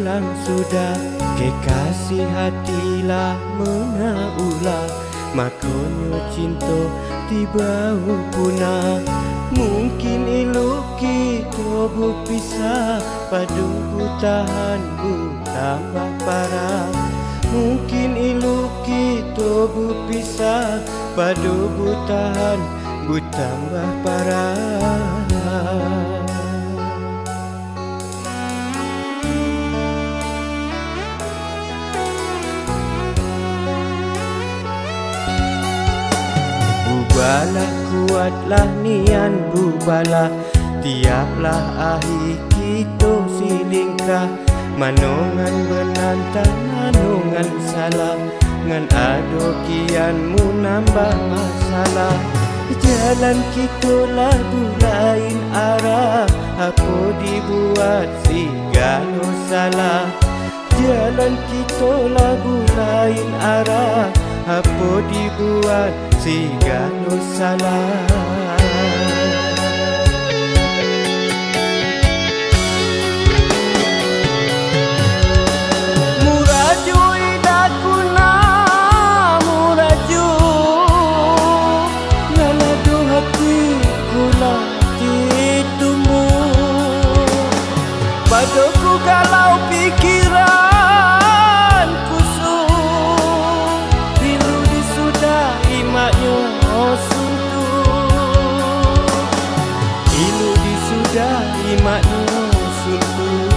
pulang sudah, kekasih hatilah menaulah, makanya cinta tiba punah. Mungkin ilu kita berpisah, padu tahan tambah parah. Mungkin ilu kita berpisah, padu tahan tambah parah. Bubalah kuatlah nian bubalah, tiaplah ahi kita silingkah. Manongan benantang manongan salah, ngan ado kianmu nambah masalah. Jalan kita lagu lain arah, apa dibuat segala salah. Jalan kita lagu lain arah, apa dibuat segala salah. Muraju idakuna muraju, ngaladu hatiku latitumu. Padaku kalau pikiran kusuk, bilu disudahi maknya suntuk. Ilu disudahi maknya suntuk.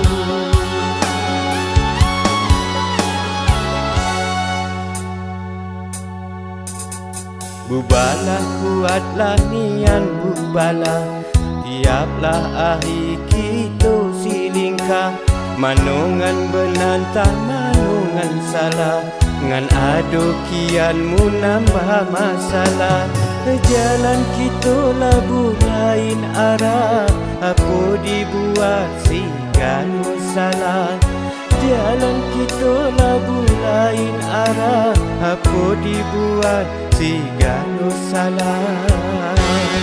Bubalah kuatlah nian bubalah, tiaplah ahi kita silingkah. Manongan benantang manongan salah, ngan ado kianmu nambah masalah. Jalan kita labu lain arah, apa dibuat segala salah. Jalan kita labu lain arah, apa dibuat segala salah.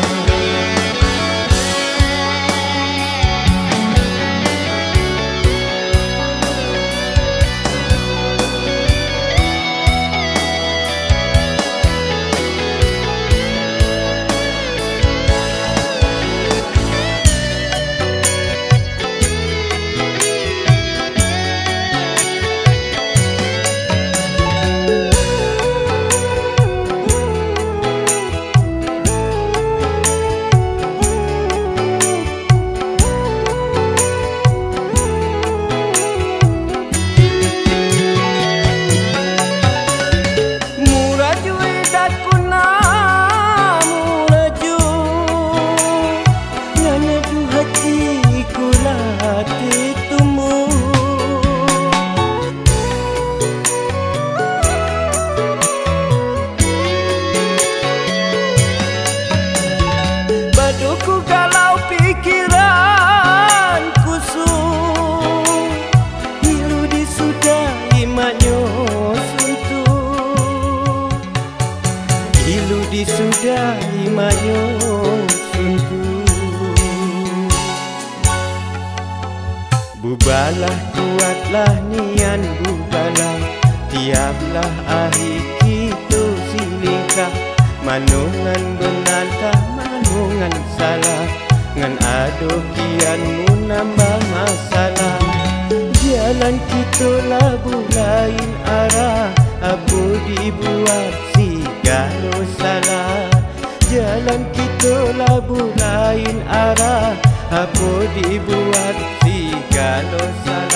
Baduku kalau pikiran kusuk, ilu disudahi maknya suntuk. Ilu disudahi maknya suntuk. Bubalah kuatlah nian bubalah, tiaplah ahi kita silingkah. Manongan benantang manongan salah, ngan ado kianmu nambah masalah. Jalan kita labu lain arah, apa dibuat segala salah. Jalan kita labu lain arah, apa dibuat segala salah.